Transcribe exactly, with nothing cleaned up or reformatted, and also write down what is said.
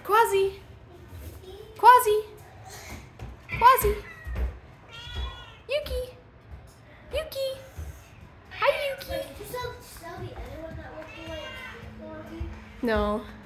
Quasi. Quasi. Quasi. Yuki. Yuki. Hi, Yuki. Wait, did you sell, sell the other one that looked like Quasi? No.